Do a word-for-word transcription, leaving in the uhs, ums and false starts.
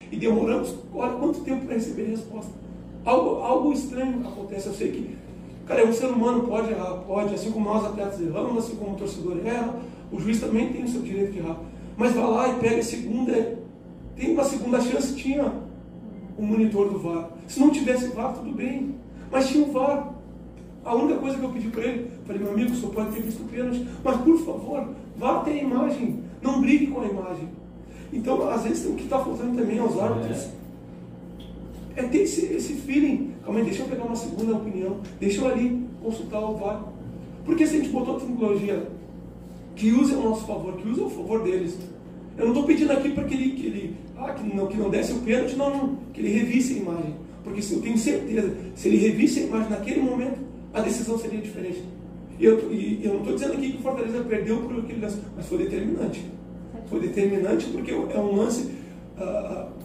E demoramos, olha quanto tempo para receber a resposta. Algo, algo estranho acontece. Eu sei que, cara, um ser humano pode errar, pode, assim como nós atletas erramos, assim como o torcedor erra, o juiz também tem o seu direito de errar. Mas vai lá e pega a segunda, tem uma segunda chance, tinha o monitor do V A R. Se não tivesse V A R, tudo bem, mas tinha o V A R. A única coisa que eu pedi para ele, falei, meu amigo, o senhor pode ter visto o pênalti, mas por favor, vá até a imagem, não brigue com a imagem. Então, às vezes, o que está faltando também aos árbitros é ter esse, esse feeling. Calma aí, deixa eu pegar uma segunda opinião, deixa eu ali consultar o V A R. Porque se a gente botou tecnologia que use ao nosso favor, que use ao favor deles, eu não estou pedindo aqui para que ele, que ele ah, que não, que não desse o pênalti, não, não, que ele revisse a imagem. Porque se eu tenho certeza, se ele revisse a imagem naquele momento, a decisão seria diferente. E eu, e eu não estou dizendo aqui que o Fortaleza perdeu por aquele lance, mas foi determinante. Foi determinante porque é um lance, uh,